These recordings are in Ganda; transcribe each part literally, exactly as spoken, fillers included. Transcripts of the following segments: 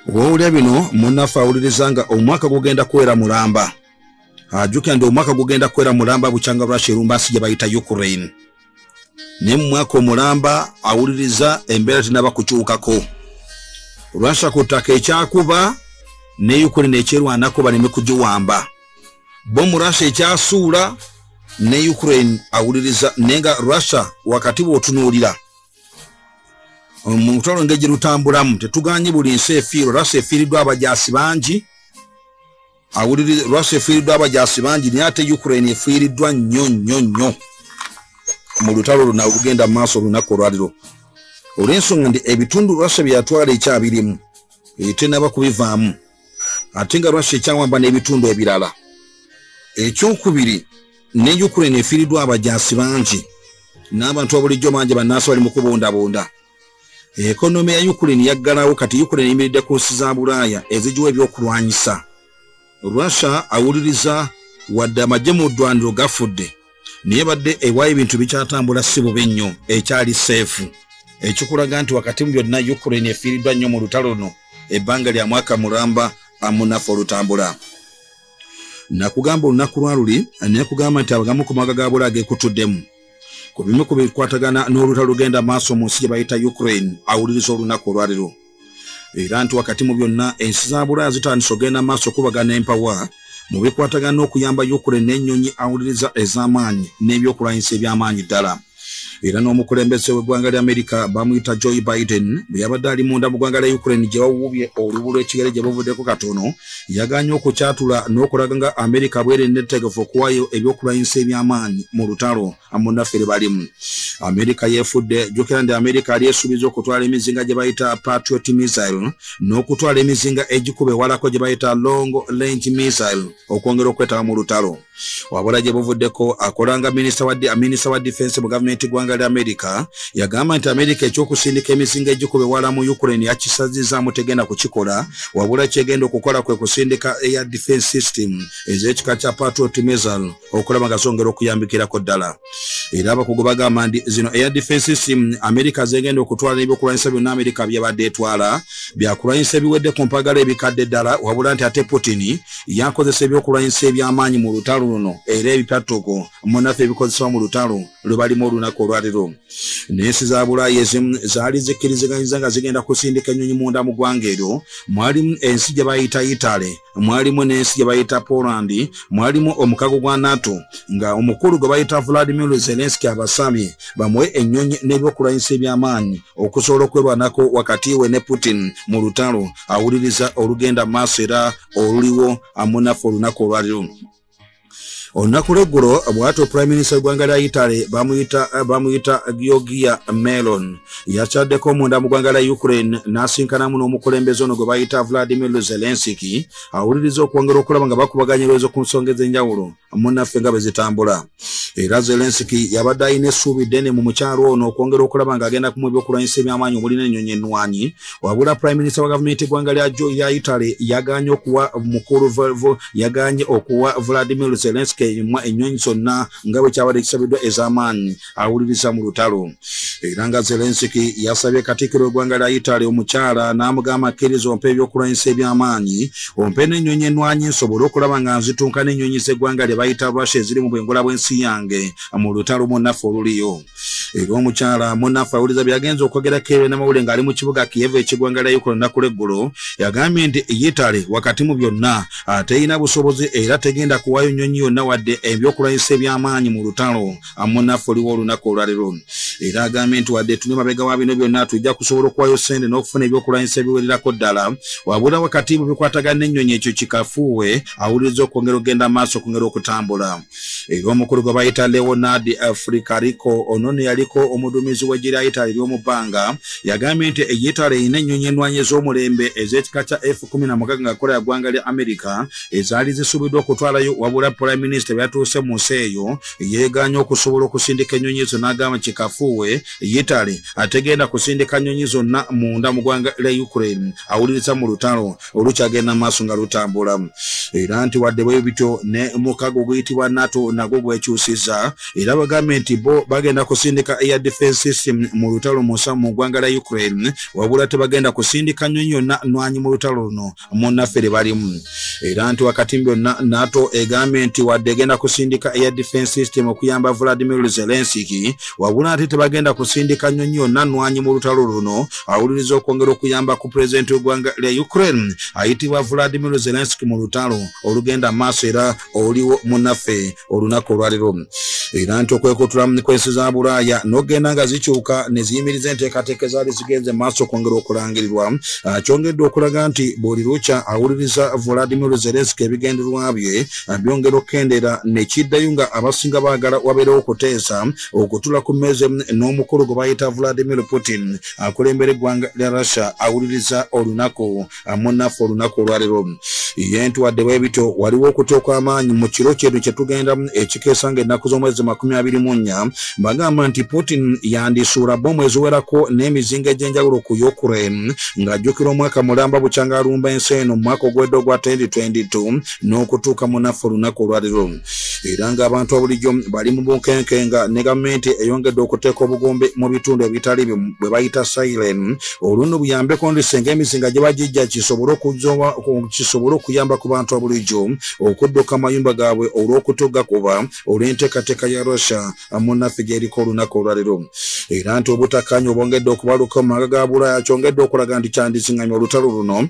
Wawulya bino munnafa awuliriza nga omwaka gugenda kwera mulamba. Ajukira ndi omwaka gugenda kwera mulamba bukyanga Russia erumba nsi gye bayita Ukraine. Ne mu mwaka omulamba awuliriza embeera tinaba kukyukako. Russia ku ttaka ekyakuba ne Ukraine ekyerwanako baleme kugiwamba. Bo mu Russia ekyasuula ne Ukraine awuliriza nenga Russia wakati bw'otunuulira. Omutalo ng'egye lutambulamu tetuganye buli nsi efiirwa. Russia efiiriddwa abajaasi bangi. Awuliriza Russia efiiriddwa abajaasi bangi naye ate Ukraine efiiriddwa nnyo nnyo nnyo mu lutalo luno olugenda mu maaso olunaku olwaliro. Olw'ensonga ndi ebitundu Russia bye yatwala ekyabirimu tenaba kubivaamu ate nga Russia ekyawamba n'ebitundu ebirala. Ekyokubiri ne Ukraine efiiriddwa abajaasi bangi n'abantu abulijjo mangi bannansi bali mu kubondabonda. Ekonomi ya Ukraine yaggalawo kati Ukraine eyimiridde ku nsi za Bulaaya ezigiwa ebyokulwanyisa. Russia awuliriza wadde amagye mu ddwaniro gafudde naye badde ewaayo ebintu bikyatambula si bubi nnyo ekyali seefu. Ekikulaga nti wakati mu byonna Ukraine efiiriddwa nnyo mu lutalo luno ebbanga lya mwaka mulamba amunafu olutambula. Nakugamba olunaku lwaluli naye kugamba nti abagamu ku mawanga ga Bulaaya geekutuddemu ku bimu ku bikwatagana n'olutalo lugenda maaso mu nsi gye bayita Ukraine awuliriza olunaku olwaliro. Era nti wakati mu byonna ensi za Bulaaya zitandise ogenda maaso okubagana empawa mu bikwatagana n'okuyamba Ukraine n'ennyonyi awuliriza ez'amaanyi n'ebyokulwanyisa eby'amaanyi ddala. Era n'omukulembeze w'eggwanga lya Amerika bamuyita Joe Biden bwe yabadde ali munda mu ggwanga lya Ukraine gye bawuubye olubu lw'ekigere gye bavuddeko katono yaganye okukyatula n'okulaga nga Amerika bwere nettegefu okuwaayo ebyokulwanyisa eby'amaanyi mu lutalo amunnaffe balimu. Amerika yeefudde jjukira ndi Amerika ali esuubiza okutwala emizinga gye bayita Patriot missile n'okutwala emizinga egikuba ewalako gye bayita long range missile okwongera okwetaba mu lutalo. Wabula gye buvuddeko akolanga minisita wa minisita wa defense mu gavumenti gwanga lya Amerika yagamba nti Amerika ekyokusindika emizinga egikuba ewala mu Ukraine yakisazizaamu tegenda kukikola wabula kyegenda okukola kwe kusindika air defense system ez'ekika kya Patriot missile okulaba nga zongera okuyambikirako ddala. Era abakugu bagamba nti zino air defense system Amerika zegenda okutwala ebyokulwanyisa byonna Amerika byabadde etwala byakulwanyisa ebiwedde ku mpagala ebikadde ddala wabula nti ate Putin yakozesa ebyokulwanyisa eby'amaanyi mu lutalo luno era ebipyatuko munaffe ebikozesebwa mu lutalo lwe balimu olunaku olwaliro. N'ensi za Bulaaya ezimu zaali zikkiriziganyiza nga zigenda kusindika ennyonyi munda mu ggwanga eryo. Mwalimu ensi gye bayita Italy, mwalimu n'ensi gye bayita Poland, mwalimu omukago gwa NATO nga omukulu gwe bayita Vladimir Zelensky abasabye bamuwe ennyonyi n'ebyokulwanyisa eby'amaanyi okusobola okwerwanako wakati we ne Putin mu lutalo awuliriza olugenda maaso era oluliwo amunafu olunaku olwaliro. Olunaku lw'eggulo bw'atyo Prime Minister w'eggwanga lya Italy bamuyita bamuyita Giorgia Meloni yakyaddeko munda mu ggwanga lya Ukraine n'asinkanamu n'omukulembeze ono gwe bayita Vladimir Zelensky awuliriza okwongera okulaba nga bakubaganya ebirozo ku nsonga ez'enjawulo munnaffe nga bwe zitambula. Era Zelensky yabadde alina essuubi ddene mu mukyalo ono okwongera okulaba ng'agenda kumuwa ebyokulwanyisa eby'amaanyi omuli n'ennyonyi ennwanyi wabula Prime Minister wa gavumenti eggwanga lya Italy yaganye okuwa mukulu yaganye okuwa Vladimir Zelensky ennyonyi zonna nga bwe kyabadde kisabiddwa ez'amaanyi awuliriza mu lutalo. Era nga Zelensky yasabye katikkiro w'eggwanga lya Italy omukyala n'amugamba akkiriza ompe ebyokulwanyisa eby'amaanyi ompe n'ennyonyi ennwanyi nsobole okulaba nga nzitunka n'ennyonyi z'eggwanga lye bayita Russia eziri mu bwengula bw'ensi yange mu lutalo munnaffe oluliyo. Era omukyala munnaffe awuliriza byagenza okwogerako eby'e Namawule ng'ali mu kibuga Kiev ekiggwanga lya Ukraine olunaku lw'eggulo yagambye nti Italy wakati mu byonna teyina busobozi era tegenda kuwaayo nnyonyi yonna wadde ebyokulwanyisa eby'amaanyi mu lutalo amunnaffe oliwo olunaku olwaliro. Era agambye nti wadde tuli mabega wa bino byonna tujja kusobola okuwaayo ssente n'okufuna ebyokulwanyisa ebiwererako ddala wabula wakati mu bikwatagana n'ennyonyi ekyo kikafuuwe awuliriza okwongera okugenda maaso okwongera okutambula. Era omukulu gwe bayita Leonard Fricarico ono ne yaliko omuduumizi w'eggye lya Italy ery'omu bbanga yagambye nti Italy erina ennyonyi ennwanyi ez'omulembe ez'ekika kya F kumi na mukaaga nga akola ggwanga lya Amerika ezaali zisuubiddwa okutwalayo wabula Prime Minister byatuuse mu nsi eyo yeeganya okusobola okusindika ennyonyi zo n'agamba kikafuuwe Italy ategenda kusindika nnyonyi zonna munda mu ggwanga lya Ukraine awuliriza mu lutalo olukyagenda maaso nga lutambula. Era nti wadde bwe bityo ne mukago guyitibwa NATO nagwo gwekyusizza era bagambye nti bo bagenda kusi kusindika air defense system mu lutalo musa mu ggwanga lya Ukraine wabula tebagenda kusindika nnyo yonna nwanyi mu lutalo luno munnaffe balimu era nti wakati byonna NATO egambye nti wadde egenda kusindika air defense system okuyamba Vladimir Zelensky wabula ate tebagenda kusindika nnyo yonna nwanyi mu lutalo luno awuliriza okwongera okuyamba ku president w'eggwanga lya Ukraine ayitibwa Vladimir Zelensky mu lutalo olugenda maaso era oliwo munnaffe olunaku olwaliro era nti okwekutula mu kwesi za Bulaaya n'ogenda nga zikyuka ne ziyimiriza enteekateeka ezaali zigenze maaso okwongera okulangirirwa kyongedde okulaga nti buli lukya awuliriza Vladimir Zelensky ebigendererwa bye byongera okukendera ne kiddayo nga abasinga baagala wabeerewo okuteesa okutula ku mmeeza n'omukulu gwe bayita Vladimir Putin akulembera eggwanga lya Russia awuliriza olunaku munnaffe olunaku olwaliro ye nti wadde bwebityo waliwo okutya okw'amaanyi mu kiro kyetu kye tugendamu ekikeesa ng'ennaku z'omwezi makumi abiri mu nnya bagamba nti Putin yandisuula bbomu eziwerako n'emizinga egy'enjawulo ku Ukraine ng'ajjukira omwaka mulamba bukyanga alumba ensi eno mu mwaka ogwedde ogwa twenty twenty-two n'okutuuka munnaffe olunaku olwaliro era ng'abantu abulijjo bali mu bunkenke nga ne gavumenti eyongedde okuteeka obugombe mu bitundu ebitali bwe bayita siren oluno buyambeko ndi senga emizinga gye bagijja kisobole okuyamba ku bantu abulijjo okudduka amayumba gaabwe olw'okutugga kuba olw'enteekateeka ya Russia munnaffe gy'eriko olunaku olwaliro era nti obutakkaanya obwongedde okubaluka mu maka ga Bulaaya kyongedde okulaga nti kyandisiŋŋamya olutalo luno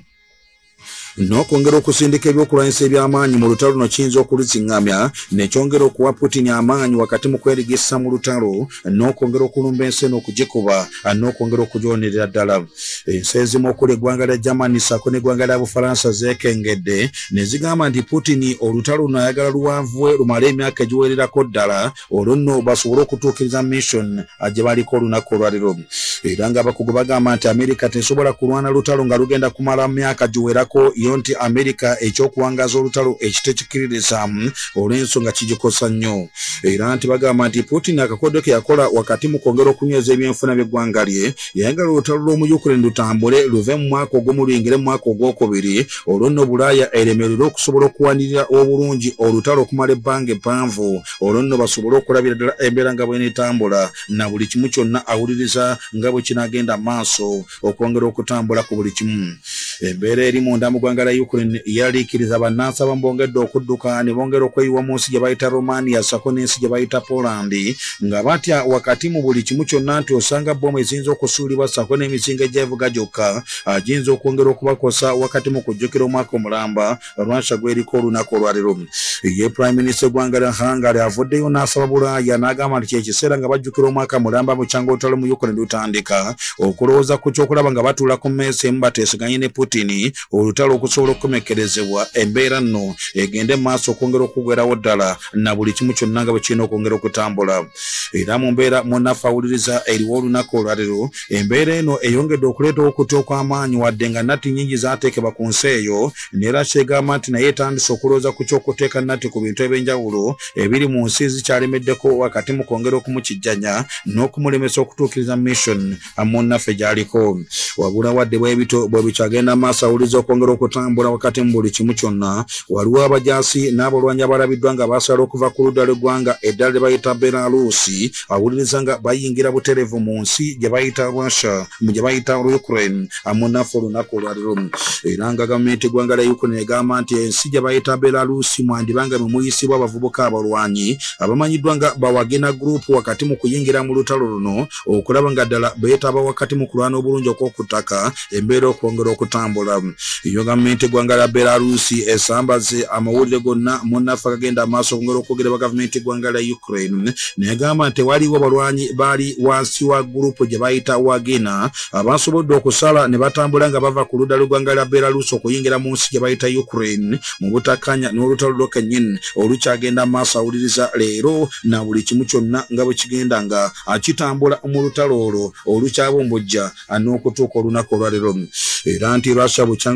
n'okwongera okusindika ebyokulwanyisa eby'amaanyi mu lutalo luno kiyinza okuluziŋŋamya nekyongera okuwa Putin amaanyi wakati mu kwerigisa mu lutalo n'okwongera okulumba ensi eno okugikuba n'okwongera okugyonerera ddala ensi ezimu okuli eggwanga lya Germany ssaako n'eggwanga lya Bufalansa zeekengedde ne zigamba nti Putin olutalo luno ayagala luwanvuwe lumale emyaka egiwererako ddala olwo nno basobole okutuukiriza mission gye baliko olunaku olwaliro era ng'abakugu bagamba nti Amerika tesobola kulwana lutalo nga lugenda kumala myaka giwerako yo nti Amerika ekyokuwangaza olutalo ekitekikiririza olw'ensonga kigikosa nnyo era nti bagamba nti Putin akakodyo ke yakola wakati mu kwongera okunyweza ebyenfuna by'eggwanga lye yayagala olutalo lw'omu Ukraine lutambule luve mu mwaka ogw'omu luyingire mu mwaka ogwokubiri olwo nno Bulaaya eremererwe okusobola okuwanirira obulungi olutalo okumala ebbanga empanvu olwo nno basobole okulabira ddala embeera nga bwenetambula na buli kimu kyonna awuliriza nga bwe kinagenda maaso okwongera okutambula ku buli kimu embeera eri munda mu ggwanga lya Ukraine yaliikiriza bannansi abamu bongedde okudduka ne bongera okweyiwa mu nsi gye bayita Romania ssaako n'ensi gye bayita Poland nga batya wakati mu buli kimu kyonna nti osanga bbomu eziyinza okusuulibwa ssaako n'emizinga egyevuga gyokka agiyinza okwongera okubakosa wakati mu kujjukira omwaka omulamba Russia gweriko olunaku olwaliro ye Prime Minister eggwanga lya Hungary avuddeyo n'asaba Bulaaya n'agamba nti kyekiseera nga bajjukira omwaka mulamba bukyanga olutalo mu Ukraine lutandika okulowooza ku kyokulaba nga batuula ku mmeeza emu bateeseganye ne Putin olutalo okusobola okumekerezebwa embeera nno egende maaso okwongera okugwerawo ddala na buli kimu kyonna nga bwe kirina okwongera okutambula era mu mbeera munnaffe awuliriza eriwo olunaku olwaliro embeera eno eyongedde okuleetawo okutya okw'amaanyi wadde nga natti nnyingi zaateekebwa ku nsi eyo neera kyegamba nti naye etandise okulowooza ku ky'okuteeka natti ku bintu ebyenjawulo ebiri mu nsi zikyalemeddeko wakati mu kwongera okumukijjanya n'okumulemesa okutuukiriza mission munnaffe gy'aliko wabula wadde bwebito bwe bikyagenda maaso awuliriza okwongera okutambula wakati mu buli kimu kyonna waliwo abajaasi n'abalwanyi abalabiddwa nga baasala okuva ku ludda lw'eggwanga eddala lye bayita Belarusi awuliriza nga bayingira butereevu mu nsi gye bayita Russia mu gye bayita Ukraine munnaffe olunaku olwaliro era nga gavumenti eggwanga lya Ukraine egamba nti ensi gye bayita Belarusi mwandibanga mwe muyisibwa abavubuka abalwanyi abamanyiddwa nga Bawagina Group wakati mu kuyingira mu lutalo luno okulaba nga ddala beetaba wakati mu kulwana obulungi okw'okutaka embeera okwongera okutambula iyo gavumenti eggwanga lya Belarusi esambaze amawulire gonna munnaffe agagenda amaaso okwongera okwogerera gavumenti eggwanga lya Ukraine negamba nti waliwo balwanyi baali wansi wa gurupu gye bayita Wagina abasobodde okusala ne batambula nga bava ku ludda lw'eggwanga lya Belarusi okuyingira mu nsi gye bayita Ukraine mu butakkanya n'olutalo lwo kennyini olukyagenda amaaso awuliriza leero na buli kimu kyonna nga bwe kigenda nga akitambula mu lutalo olwo olukyabumbujja n'okutuuka olunaku olwaliro era nti Russia bukyanga olutalo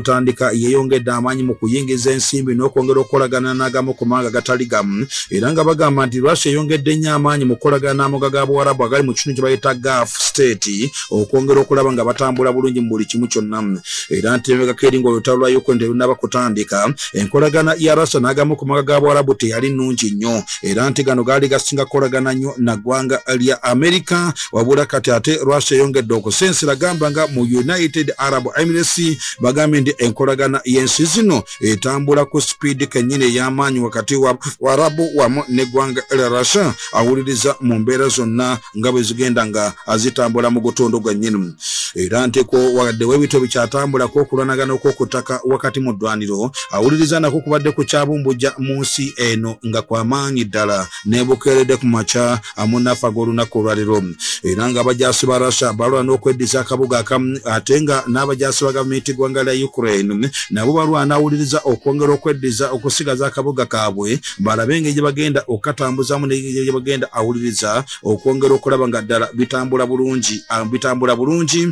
okutandika yeeyongedde amaanyi mu kuyingiza ensimbi n'okwongera okukolagana n'agamu ku mawanga agatali gamu era nga bagamba nti Russia eyongedde nnyo amaanyi mu kukolagana n'amawanga ga Buwarabu agali mu kitundu kye bayita Gulf State okwongera okulaba nga batambula bulungi mu buli kimu kyonna era nti emabegako eri ng'olutalo lwa Ukraine terunnaba kutandika enkolagana ya Russia n'agamu ku mawanga ga Buwarabu teyali nnungi nnyo era nti gano gaali gasinga kukolagana nnyo na ggwanga lya America wabula kati ate Russia eyongedde okusensera gamba nga mu United Arab Emirates bagambye nti enkolagana y'ensi zino etambula ku speed kennyini ey'amaanyi wakati wa Warabu wamu n'eggwanga lya Russia awuliriza mu mbeera zonna nga bwe zigenda nga azitambula mu gutundu gwennyini era nti ko waddewo ebito bikyatambulako okulwanagana okw'okutaka wakati mu ddwaniro awuliriza nako kubadde ku kyabumbujja mu nsi eno nga kw'amaanyi ddala neebukeeredde ku makya amunafa g'olunaku olwaliro era nga abajaasi ba Russia balwana n'okweddiza akabuga akamu ate nga n'abajaasi ba gavumenti ggwanga lya Ukraine nabo balwana awuliriza okwongera okweddiza okusigaza akabuga kaabwe balabe engeri gye bagenda okukatambuzaamu n'engeri gye bagenda awuliriza okwongera okulaba nga ddala bitambula bulungi bitambula bulungi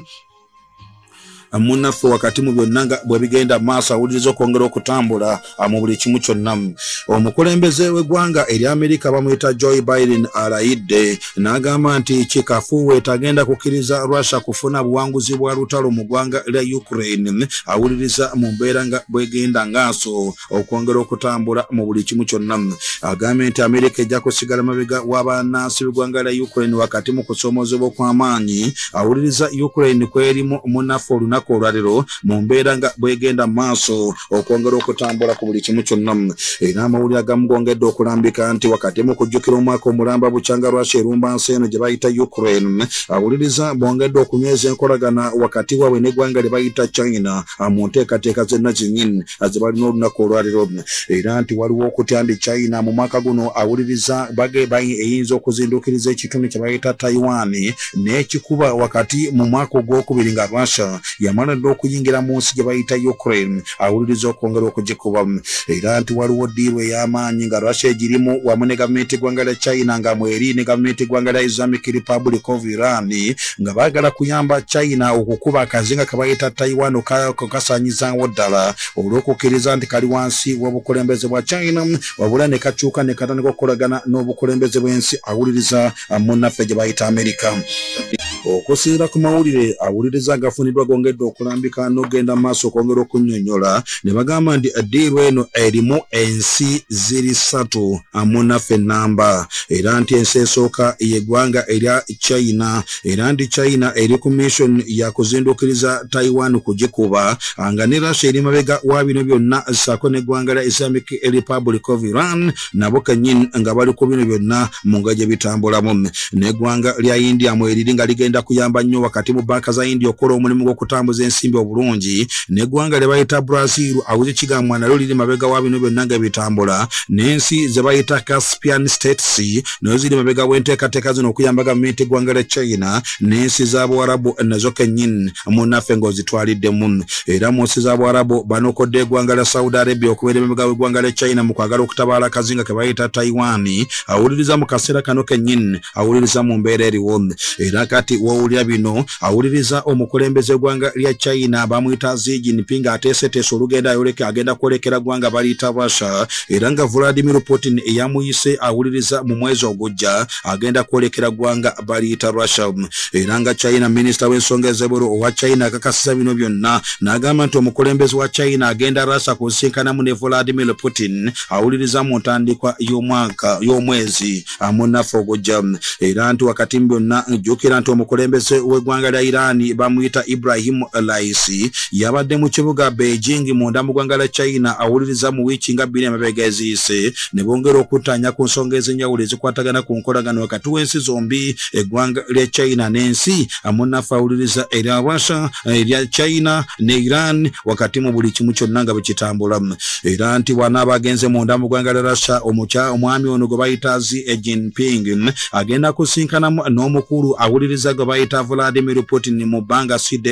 munafu wakati mu byonna nga bwe bigenda maaso awuliriza okwongera okutambula mu buli kimu kyonna omukulembeze w'eggwanga eri Amerika bamuyita Joe Biden alayidde n'agamba nti kikafuwe tagenda kukkiriza Russia kufuna buwanguzi bwa lutalo mu ggwanga lya Ukraine awuliriza mu mbeera nga bwegenda ngaaso okwongera okutambula mu buli kimu kyonna agambye nti Amerika ejja kusigala mabega w'abannansi b'eggwanga lya Ukraine wakati mu kusoomozebwa kw'amaanyi awuliriza Ukraine kwerimu munafu olunaku olwaliro mu mbeera nga bwegenda maaso okwongera okutambula ku buli kimu kyonna era amawulire agamu gongedde okulambika nti wakati mu kujjukira omwaka omulamba bukyanga Russia erumba nsi eno gye bayita Ukraine awuliriza bongedde okunyweza enkolagana wakati waabwe n'eggwanga lye bayita China mu nteekateeka zenna zennyini ze balina olunaku olwaliro era nti waliwo okutya ndi China mu mwaka guno awuliriza eyinza okuzinduukiriza ekitundu kye bayita Taiwan n'ekikuba wakati mu mwaka ogwokubiri nga Russia yamala dde okuyingira mu nsi gye bayita Ukraine awuliriza okwongera okugikubamu era nti waliwo ddiiru ey'amaanyi nga Russia egirimu wamu ne gavumenti eggwanga lya China nga mweri ne gavumenti eggwanga lya Islamic Republic of Iran nga baagala kuyamba China okukuba akazinga ke bayita Taiwan okasaanyizaawo ddala olw'okukkiriza nti kali wansi w'obukulembeze bwa China wabula ne kakyuka ne katandika okukolagana n'obukulembeze bw'ensi awuliriza munnaffe gye bayita America okusinziira ku mawulire awuliriza agafuniddwa gongedde okulambika n'ogenda maaso okwongera okunnyonnyola ne bagamba nti ddiiru eno erimu ensi ziri ssatu munnaffe ennamba era nti ensi esooka y'eggwanga erya China era nti China eri ku mission ya kuzinduukiriza Taiwan kugikuba nga ne Russia eri mabega wa bino byonna ssaako n'eggwanga lya Islamic Republic of Iran nabo kennyini nga bali ku bino byonna mu nga gye bitambulamu n'eggwanga lya India mu eriri nga ligenda kuyamba nnyo wakati mu banka za India okukola omulimu gw'okutambuza ensimbi obulungi n'eggwanga lye bayita Brazil awuzi kigambwa nalyo liri mabega wa bino byonna nga bitambula n'ensi ze bayita Caspian States nazo ziri mabega w'enteekateeka zino okuyamba gavumenti eggwanga lya China n'ensi z'Abawarabu nazo kennyini munnaffe ng'ozitwaliddemu era mu nsi z'Abawarabu banokodde eggwanga lya Saudi Arabia okubeera emabega w'eggwanga lya China mu kwagala okutabaala akazinga ke bayita Taiwan awuliriza mu kaseera kano kennyini awuliriza mu mbeera eriwo era kati wawulira bino awuliriza omukulembeze eggwanga lya China bamuyita Xi Jinping ateeseteese olugenda ayoleka agenda kwolekera ggwanga baliyita Russia era nga Vladimir Putin eyamuyise awuliriza mu mwezi ogujja agenda kwolekera ggwanga baliyita Russia era nga China minisita w'ensonga ez'ebweru owa China akakasiza bino byonna n'agamba nti omukulembeze wa China agenda Russia kusinkanamu ne Vladimir Putin awuliriza mu ntandikwa y'omwaka y'omwezi munnaffe ogujja era nti wakati mu byonna jjukira nti omukulembeze w'eggwanga lya Iran bamuyita Ibrahim Raisi yabadde mu kibuga Beijing munda mu ggwanga lya China awuliriza mu wiiki nga bbiri emabega eziyise ne bongera okuttaanya ku nsonga ez'enjawulo ezikwatagana ku nkolagano wakati w'ensi zombi eggwanga lya China n'ensi munnaffe awuliriza erya Russia erya China ne Iran wakati mu buli kimu kyonna nga bwe kitambula era nti bw'anaaba agenze munda mu ggwanga lya Russia omwami ono gwe bayita Xi Jinping agenda kusinkanamu n'omukulu awuliriza gwe bayita Vladimir Putin mu bbanga si ddene nnyo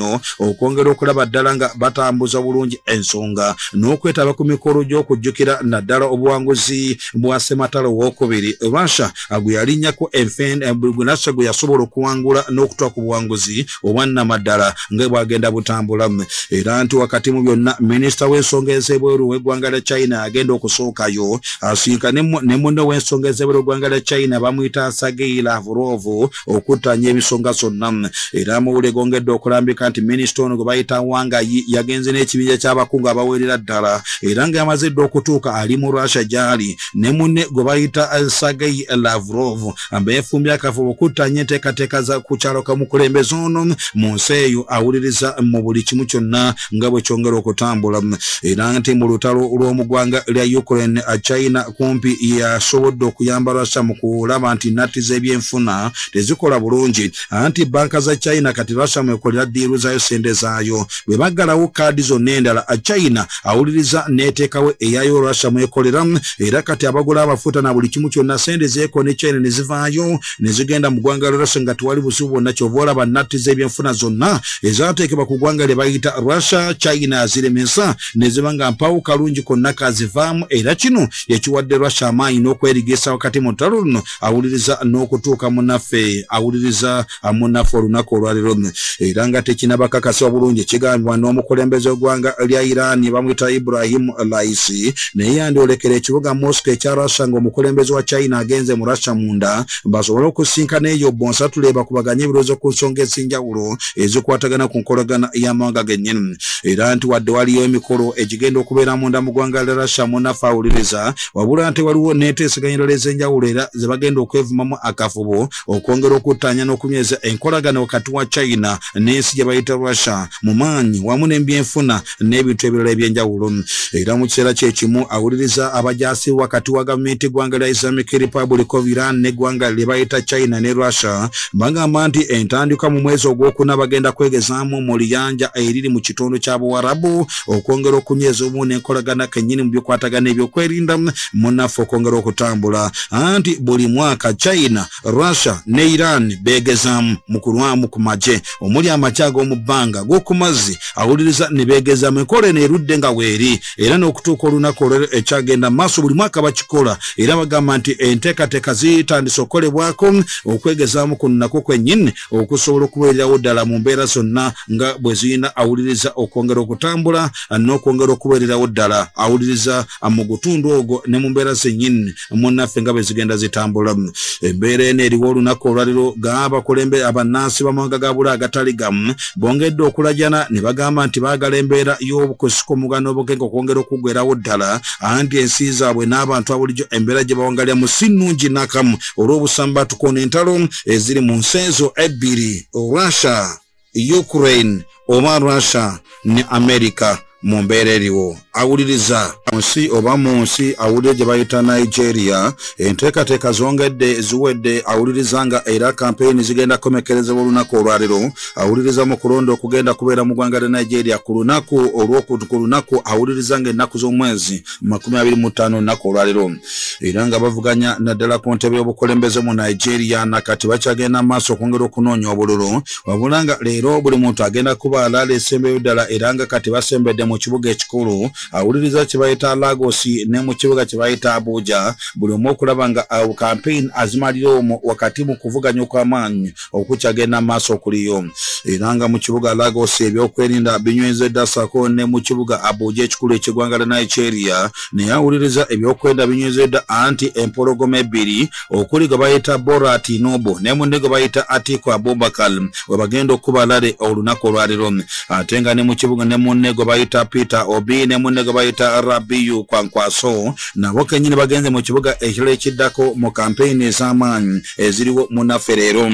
nnyo okwongera okulaba ddala nga batambuza bulungi ensonga n'okwetaba ku mikolo gy'okujjukira naddala obuwanguzi bwa ssematalo owookubiri. Russia gwe yalinnyako Russia gwe yasobola okuwangula n'okutwa ku buwanguzi obwannamaddala nga bwagenda butambula. Era nti wakati mu byonna minisita w'ensonga ez'ebweru w'eggwanga lya China agenda okusookayo asinkane ne munne w'ensonga ez'ebweru w'eggwanga lya China bamuyita Sergei Lavrov okuttanya ebisonga zonna. Era amawulire gongedde okulambika nti minisita ono gwe bayita Wang Yi yagenze n'ekibinja ky'abakungu abawerera ddala era nga yamaze dda okutuuka ali mu Russia gy'ali ne munne gwe bayita Sergei Lavrov beefumbye akafubo okuttanya enteekateeka za ku kyalo kamukulembeze ono mu nsi eyo awuliriza mu buli kimu kyonna nga bwe kyongera okutambula. Era nti mu lutalo lw'omu ggwanga lya Ukraine China kumpi yasobodde okuyamba Russia mu kulaba nti nnatti z'ebyenfuna tezikola bulungi anti banka za China kati Russia mwekolera ddiiru zaayo sente zaayo bwe baggalawo kaadi zonna endala China awuliriza n'eteekawo eyayo Russia mwekolera era kati abagula abafuta na buli kimu kyonna sente zeeko ne China ne zivaayo ne zigenda mu ggwanga lya Russia nga tewali buzibu bwonna kyova olaba nnatti z'ebyenfuna zonna ezaateekebwa ku ggwanga lye bayita Russia China aziremesa ne ziba nga mpawo kalungi konna kazivaamu era kino ekiwadde Russia amaanyi n'okwerigeesa wakati mu ttalo luno awuliriza n'okutuuka munnaffe awuliriza munnaffe olunaku olwaliro era nga tekinabakakasibwa bulungi ekigambibwa n'omukulembeze w'eggwanga lya Iran bamuyita Ibrahim Raisi naye yandyolekera ekibuga Moscow ekya Russia ng'omukulembeze wa China agenze mu Russia munda basobole okusinkana eyo bonsa tuleba kubaganya ebirowoozo ku nsonga ez'enjawulo ezikwatagana ku nkolagana y'amawanga gennyini. Era nti wadde waliyo emikolo egigenda okubeera munda mu ggwanga lya Russia munnaffe awuliriza wabula nti waliwo n'enteeseganyiro ez'enjawulo era ze bagenda okwevumamu akafubo okwongera okuttanya n'okunyweza enkolagana wakati wa China n'ensi gye bayita Russia mu maanyi wamu n'ebyenfuna n'ebintu ebirala eby'enjawulo. Era mu kiseera kyekimu awuliriza abajaasi wakati wa gavumenti eggwanga lya Islamic Republic of Iran n'eggwanga lye bayita China ne Russia bagamba nti entandikwa mu mwezi ogwokuna bagenda kwegezaamu mu liyanja eriri mu kitundu kya Buwarabu okwongera okunyweza obumu n'enkolagana kennyini mu byokwatagana ebyokwerinda munnaffe okwongera okutambula anti buli mwaka China Russia ne Iran beegezaamu mu kulwamu ku magye omuli amagye ag'omu bbanga g'oku mazzi awuliriza ne beegezaamu enkola eno erudde nga weeri era n'okutuuka olunaku olwo ekyagenda maaso buli mwaka bakikola era bagamba nti enteekateeka zitandise okukolebwako okwegezaamu kuno nako kwennyini okusobola okubeererawo ddala mu mbeera zonna nga bwe zirina awuliriza okwongera okutambula n'okwongera okubeererawo ddala awuliriza mu gutundu ogwo ne mu mbeera zennyini munnaffe nga bwe zigenda zitambula. Embeera eno eriwo olunaku olwaliro g'abakulembe abannansi b'amawanga ga buli agatali gamu bongedde okulajana ne bagamba nti baagala embeera y'obukusiko omugano obukenke okwongera okuggwerawo ddala anti ensi zaabwe n'abantu abulijjo embeera gye bawangaliramu si nnungi n'akamu olw'obusambatuko n'entalo eziri mu nsi ezo ebbiri Russia Ukraine oba Russia ne America mu mbeera eriwo awuliriza munsi oba munsi awulire gye bayita Nigeria enteekateeka zongedde ziwedde awuliriza nga era kampeyini zigenda kukomekerezebwa olunaku olwaliro awuliriza mu kulonda okugenda kubeera mu ggwanga lya Nigeria ku lunaku olw'okutu ku lunaku awuliriza nga ennaku z'omwezi makumi abiri mu ttaano olunaku olwaliro era nga bavuganya naddala ku ntebe y'obukulembeze mu Nigeria nakati bakyagenda maaso okwongera okunoonya obululu wabula nga leero buli muntu agenda kuba alaaleesembeyo ddala era nga kati basembedde mu kibuga ekikulu awuliriza kye bayita Lagos ne mu kibuga kye bayita Abuja buli omu okulaba nga campaign azimalira omwo wakati mu kuvuganya okw'amaanyi okukyagenda maaso okuliyo era nga mu kibuga Lagos ebyokwerinda binywezedda sako ne mu kibuga Abuja ekikulu eky'eggwanga lya Nigeria naye awuliriza ebyokwerinda binywezedda anti empologoma ebbiri okuli gwe bayita Bola Tinubu ne munne gwe bayita Atiku Abubakar we bagenda okuba alale olunaku olwaliro ate nga ne mu kibuga ne munne gwe bayita Peter Obi ne munne gwe bayita Rabiu Kwankwaso nabo kennyini bagenze mu kibuga ekirala ekiddako mu kampeyini ez'amaanyi eziriwo munnaffe leero.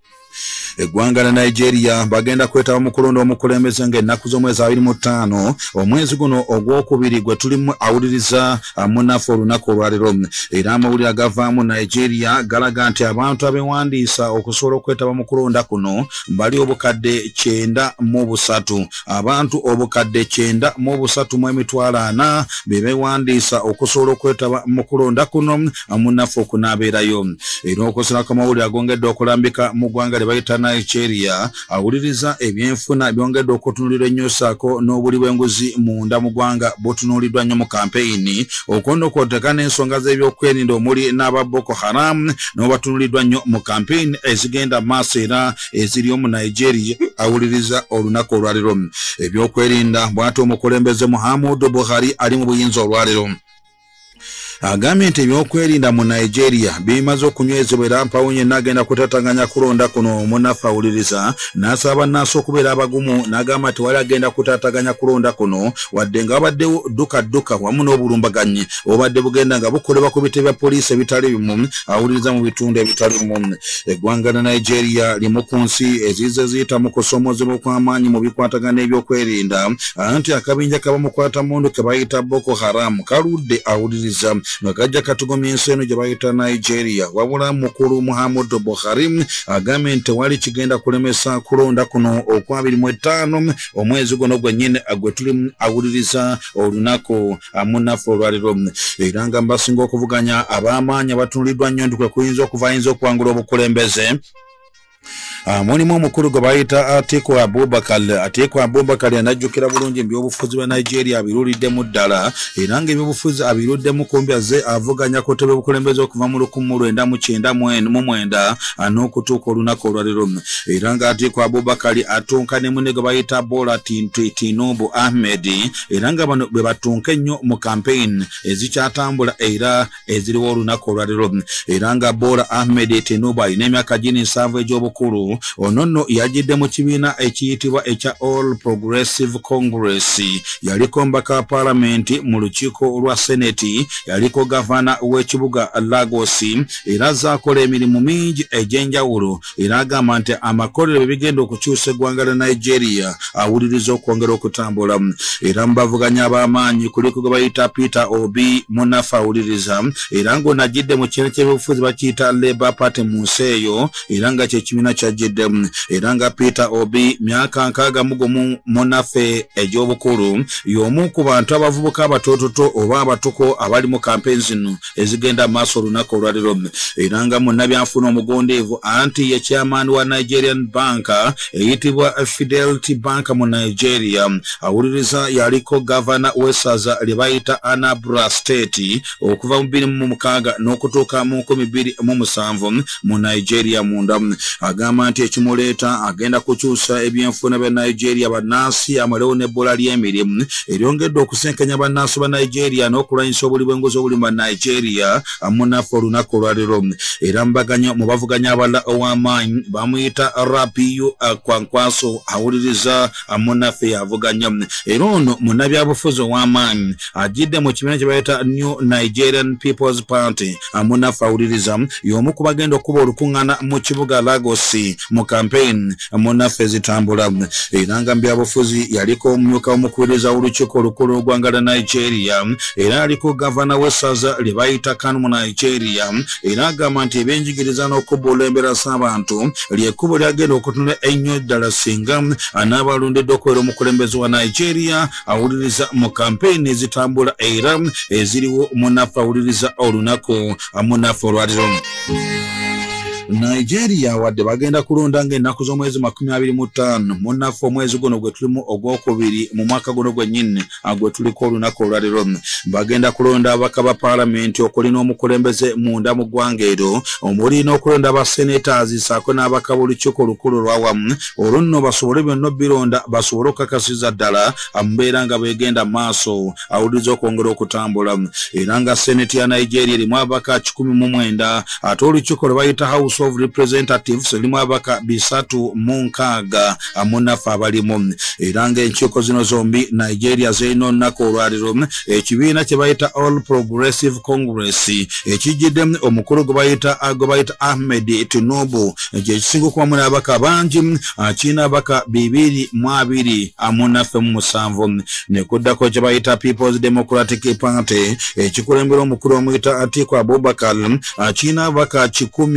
Eggwanga lya Nigeria bagenda kwetaba mu kulonda omukulembeze ng'ennaku z'omwezi abiri mu ttaano omwezi guno ogwokubiri gwe tulimu awuliriza munnaffe olunaku olwaliro era amawulire agavaamu Nigeria galaga nti abantu abeewandiisa okusobola okwetaba mu kulonda kuno bali obukadde kyenda mu busatu abantu obukadde kyenda mu busatu mu emitwalo ana be beewandiisa okusobola okwetaba mu kulonda kuno munnaffe okunaabeerayo era okusinako amawulire agongedde okulambika mu ggwanga lye bayita Nigeria awuliriza ebyenfuna byongedde okutunulirwa ennyo ssaako n'obuli bw'enguzi munda mu ggwanga butunuuliddwa nnyo mu kampeyini okono kw'oteeka n'ensonga z'ebyokwerinda omuli n'aba Boko Haram n'obatunuuliddwa nnyo mu kampeyini ezigenda maaso era eziriyo mu Nigeria awuliriza olunaku olwaliro ebyokwerinda bw'ate omukulembeze Muhammadu Buhari ali mu buyinza olwaliro agambye nti ebyokwerinda mu Nigeria bimaze okunywezebwa era mpawonye n'agenda kutatanganya kulonda kuno munafu awuliriza n'asaba bannansi okubeera abagumu n'agamba nti wali agenda kutataganya kulonda kuno wadde nga wabaddewo dduka dduka wamu n'obulumbaganyi obadde bugenda nga bukolebwa ku bitebe bya poliisi ebitali bimu awuliriza mu bitundu ebitali bimu eggwanga lya Nigeria limu ku nsi ezize ziyita mu kusoomozebwa kw'amaanyi mu bikwatagana n'ebyokwerinda anti akabinja kabamukwata mundu ke bayita Boko Haram kaludde awuliriza Nakajja katugomya ensi eno gye bayita Nigeria wabula mukulu Muhammadu Buhari agambye nti wali kigenda kulemesa kulonda kuno okwabiri mu etaano omwezi guno gwennyini gwe tuli awuliriza olunaku munafu olwaliro era nga basinga okuvuganya ab'amaanyi abatunuliddwa nnyo nti kwe kuyinza okuvayinza okuwangula obukulembeze mulimu omukulu gwe bayita Atiku Abubakar Atiku Abubakar anajjukira bulungi ebyobufuzi bwa Nigeria abiruliddemu ddala era nga ebyobufuzi abiruddemu kumbi azze avuganya ku ttebe obukulembeze okuva mu lukumi lwenda mu kyenda mu mwenda n'okutuuka olunaku olwaliro era nga Atiku Abubakar atunka ne munne gwe bayita Bola Tinubu Ahmed era nga bano bwe batunka ennyo mu campaign ezikyatambula era eziriwo olunaku olwaliro era nga Bola Ahmed Tinubu alina emyaka gini nsanvu egy'obukulu onono yajidde mu kibiina ekiyitibwa ekya All Progressive Congress yaliko mbaka wa parliament mu lukiiko lwa seneti yaliko gavana w'ekibuga Lagos era zaakola emirimu mingi egy'enjawulo era agamba nti amakolero bwe bigenda okukyusa eggwanga lya Nigeria awuliriza okwongera okutambula era mbavuganya ab'amaanyi kuliko gwe bayita Peter Obi munafu awuliriza era ng'onajjidde mu kibiina ky'ebyobufuzi bakiyita Labour Party mu nsi eyo era nga kye kibiina kyajjidde era nga Peter Obi myaka nkaaga mu gumu munafe egy'obukulu y'omu ku bantu abavubuka abatoototo oba abatuko abali mu campaigns zino ezigenda maaso olunaku olwaliro era nga munnabyanfuna omugondeevu anti ye chairman wa Nigerian Bank eyitibwa Fidelity Bank mu Nigeria awuliriza yaliko gavana w'essaza lye bayita Anambra State okuva mu bbiri mu mukaaga n'okutuuka mu nkumi bbiri mu musanvu mu Nigeria munda agamba nti ekimuleeta agenda kukyusa ebyenfuna bya Nigeria bannansi amalewo n'ebbola ly'emirimu eryongedde okusenkenya bannansi ba Nigeria n'okulwanyisa obuli bw'enguzi obuli mu Nigeria munafu olunaku olwaliro era mbaganya mu bavuganya abalala ow'amaanyi bamuyita Rabiu Kwankwaso awuliriza munafu yavuganya era ono munnabyabufuzi ow'amaanyi ajjidde mu kibiina kye bayita New Nigerian People's Party munafu awuliriza y'omu ku bagenda okuba olukuŋŋaana mu kibuga Lagos mu campaign munafu ezitambula era nga mbyabufuzi yaliko omumyuka omukubiriza w'olukiiko olukulu olw'eggwanga lya Nigeria era aliko gavana w'essaza lye bayita Kano mu Nigeria era agamba nti ebyenjigiriza n'okubbuula embeera z'abantu ly'ekkubo lyagenda okutunula ennyo ddala singa anaabalondedde okubeera omukulembeze wa Nigeria awuliriza mu campaign ezitambula era eziriwo munafu awuliriza olunaku munafu olwaliro Nigeria wadde bagenda kulonda ng'ennaku z'omwezi makumi abiri mu ttaano munafu omwezi guno gwe tulimu ogwokubiri mu mwaka guno gwennyini gwe tuliko olunaku olwaliro bagenda kulonda ababaka ba paalamenti okulina omukulembeze munda mu ggwanga eryo omuli n'okulonda aba senators ssaako n'ababaka b'olukiiko olukulu olwawamu olwo nno basobole byonna bironda basobole okukakasiza ddala amubeera nga beegenda maaso awuliriza okwongera okutambula era nga seneti ya Nigeria erimu ababaka kikumi mu mwenda ate olukiiko lwe bayita House of Representatives limu abaka bisatu mu nkaaga munafu abalimu era nga enkiiko zino zombi Nigeria zirina olunaku olwaliro ekibiina kye bayita All Progressive Congress ekijjiddemu omukulu gwe bayita gwe bayita Ahmed Tinubu ekisinga okubamu n'ababaka bangi kirina ababaka bibiri mu abiri munafu mu musanvu ne kuddako kye bayita People's Democratic Party ekikulembera omukulu omuyita Atiku Abubakar kirina ababaka kikumi abiri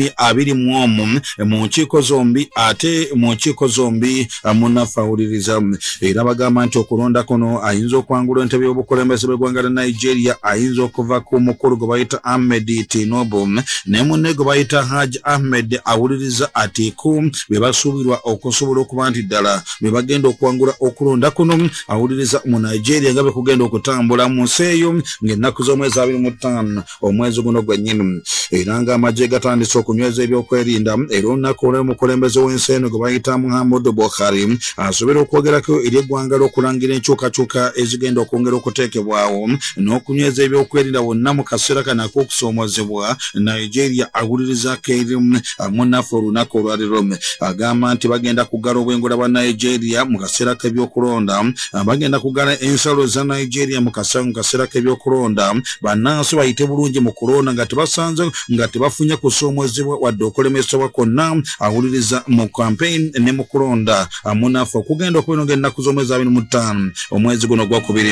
biri mwomu mu nkiiko zombi ate mu nkiiko zombi munafawuliriza era bagamba nti okulonda kuno ayinza okwangula entebe y'obukulembeze bw'eggwanga lya Nigeria ayinza okuva ku mukulu gwe bayita Ahmed Tinubu ne munne gwe bayita Haji Ahmed awuliriza atiku be basuubirwa okusobola okuba nti ddala be bagenda okwangula okulonda kuno awuliriza mu Nigeria nga be kugenda okutambula mu nsi eyo ng'ennaku z'omwezi abiri mu ttaano omwezi guno gwennyini era ng'amagye gatandise okunyweza ebyokwerinda era olunaku olw'omukulembeze w'ensi eno gwe bayita Muhammadu Buhari asobera okwogerako eri eggwanga l'okulangira enkyukakyuka ezigenda okwongera okuteekebwawo n'okunyweza ebyokwerinda bonna mu kaseera kano ak'okusoomozebwa Nigeria awulirizako eri munaffe olunaku olwaliro agamba nti bagenda kuggala obwengula bwa Nigeria mu kaseera k'ebyokulonda bagenda kuggala ensalo za Nigeria mu kaseera k'ebyokulonda bannansi bayite bulungi mu kulonda nga tebasanze nga tebafunye kusoomozebwa wadde okulemesebwa kwonna awuliriza mu campaign ne mu kulonda munaffe okugenda okubino ng'ennaku z'omwezi abiri mu ttaano omwezi guno gwakubiri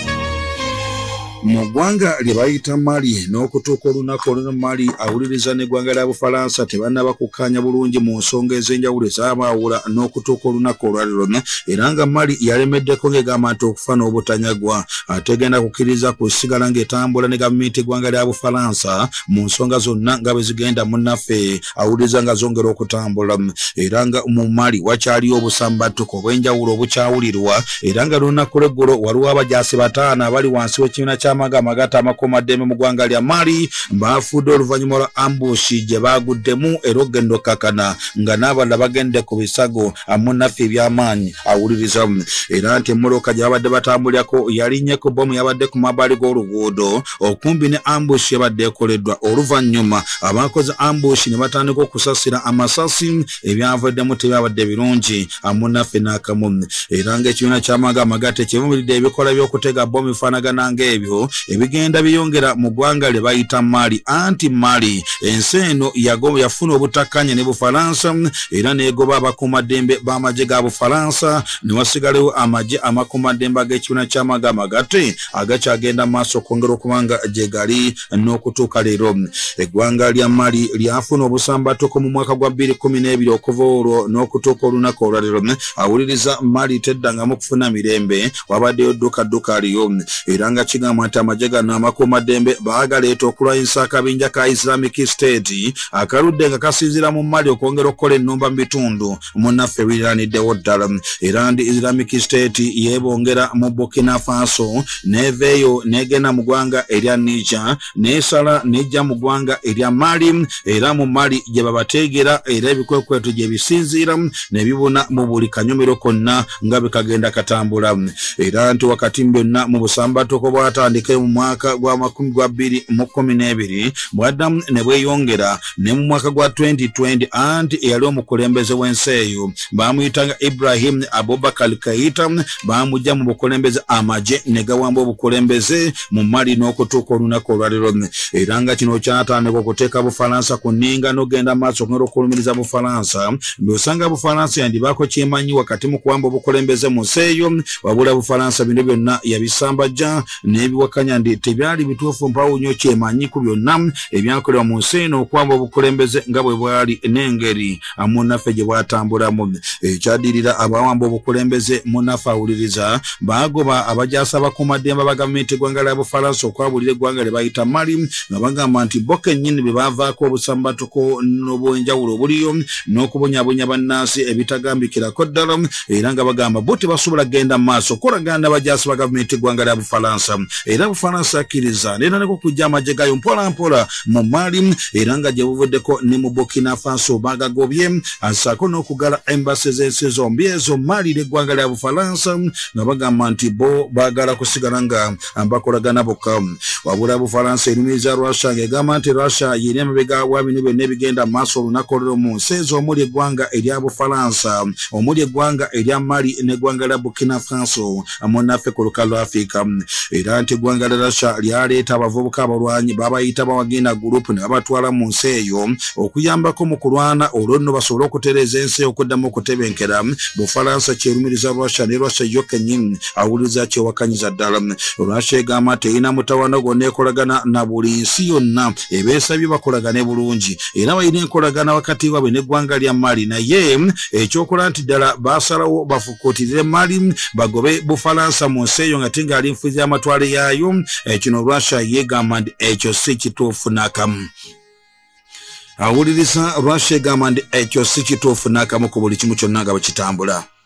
mu ggwanga lye bayita Mali n'okutuuka olunaku olwo Mali awuliriza n'eggwanga lya Bufalansa tebannaba kukkaanya bulungi mu nsonga ez'enjawulo ezabaawula n'okutuuka olunaku olwaliro era nga Mali yalemeddeko ng'egamba nti okufa n'obutanyagwa ategenda kukkiriza kusigala ng'etambula ne gavumenti eggwanga lya Bufalansa mu nsonga zonna nga bwe zigenda munnaffe awuliriza nga zongera okutambula era nga mu Mali wakyaliyo obusambattuko obw'enjawulo obukyawulirwa era nga lunaku lw'eggulo waliwo abajaasi bataano abali wansi w'ekibiina kya amagama gata amakomaddembe mu ggwanga lya Mali baafudde oluvannyuma lwa ambushi gye baaguddemu era ogenda okkakana nga n'abalala bagende ku bisago munnaffe eby'amaanyi awuliriza era nti emmoloka gye babadde batambulirako yalinnyeko bbomu yabadde ku mabbali g'oluguudo okumpi ne ambushi yabadde ekoleddwa oluvannyuma abaakoze ambushi ne batandika okusasira amasasi ebyavuddemu tebyabadde birungi munnaffe n'akamu era ng'ekibiina ky'amagama gate kivumiridde ebikola by'okutega bbomu bifaanagana ng'ebyo ebigenda biyongera mu ggwanga lye bayita Mali anti Mali ensi eno yafuna obutakkaanya ne Bufalansa era n'egoba abakuumaddembe b'amagye ga Bufalansa ne wasigalewo amagye amakuumaddembe ag'ekibiina ky'amagama gate agakyagenda mu maaso okwongera okubanga gye gali n'okutuuka leero eggwanga lya Mali lyafuna obusambattuko mu mwaka gwa bbiri kkumi n'ebiri okuva olwo n'okutuuka olunaku olwaleero awuliriza Mali teddangamu kufuna mirembe wabaddeyo ddukadduka aliyo era nga kigamba nti amagye gano amakuumaddembe baagaleeta okulwanyisa akabinja ka Islamic State akaludde nga kasinziira mu Mali okwongera okukola ennumba mu bitundu munnaffe biriraaniddewo ddala era ndi Islamic State yeebongera mu Burkina Faso neeveeyo n'egenda mu ggwanga erya Niger n'esala n'ejja mu ggwanga erya Mali era mu Mali gye babateegera era ebikwekweto gye bisinziira ne bibuna mu buli kanyomero konna nga bikagenda katambula era nti wakati byonna mu busambattuko bwatandika mu mwaka gwa makumi gwa bbiri mu kkumi n'ebiri bwaddamu ne bweyongera ne mu mwaka gwa twenty twenty anti eyali omukulembeze w'ensi eyo baamuyitanga Ibrahim Abubakar Keita baamujja mu bukulembeze amagye ne gawamba obukulembeze mu Mali n'okutuuka olunaku olwaliro era nga kino kyatandika okuteeka Bufalansa ku nninga n'ogenda maaso okungera okulumiriza Bufalansa ng'osanga Bufalansa yandibaako kyemanyi wakati mu kuwamba obukulembeze mu nsi eyo wabula Bufalansa bino byonna yabisambajja n'ebiwakanya ndi tebyali bituufu mpawo nnyo kyemanyi ku byonna ebyakolebwa mu nsi eno okuwamba obukulembeze nga bwe bwali n'engeri munnaffe gye bwatambulamu ekyadirira abawamba obukulembeze munnaffe awuliriza baagoba abajaasi abakuumaddembe aba gavumenti eggwanga lya Bufalansa okwabulira eggwanga lye bayita Mali nga bagamba nti bo kennyini be baavaako obusambattuko n'obwenjawulo obuliyo n'okubonyaabonya bannansi ebitagambikirako ddala era nga bagamba bo tebasobola kugenda mu maaso okolagana n'abajaasi ba gavumenti eggwanga lya Bufalansa era Bufalansa akkiriza n'era n'okujja amagye gayo mpola mpola mu Mali era nga gye buvuddeko ne mu Burkina Faso bagagobye asaako n'okugala embasi z'ensi zombi ezo Mali n'eggwanga lya Bufalansa nga bagamba nti bo baagala kusigala nga bakolagana bokka wabula Bufalansa erumiriza Russia ng'egamba nti Russia yeri emabega wa bino byonna ebigenda mu maaso olunaku olwo mu nsi ezo omuli eggwanga erya Bufalansa omuli eggwanga erya Mali n'eggwanga lya Burkina Faso munnaffe ku lukalu Africa era nti eggwanga lya Russia lyaleeta abavubuka abalwanyi babayita Bawagina Group ne babatwala mu nsi eyo okuyambako mu kulwana olwo nno basobole okutereeza ensi okuddamu okutebenkera Bufalansa kyerumiriza Russia ne Russia yo kennyini awuliriza kyewakanyiza ddala. Russia egamba terina mutawaana gwonna ekolagana na buli nsi yonna ebeesabye bakolagane bulungi era balina enkolagana wakati waabwe n'eggwanga lya Mali naye ekyokola nti ddala baasalawo bafukuutirire Mali bagobe Bufalansa mu nsi eyo nga tingaali nfuzi y'amatwale yaayo. Kino Russia yeegamba nti ekyo si kituufu n'akamu. Awuliriza Russia egamba nti ekyo si kituufu n'akamu ku buli kimu kyonna nga bwe kitambula.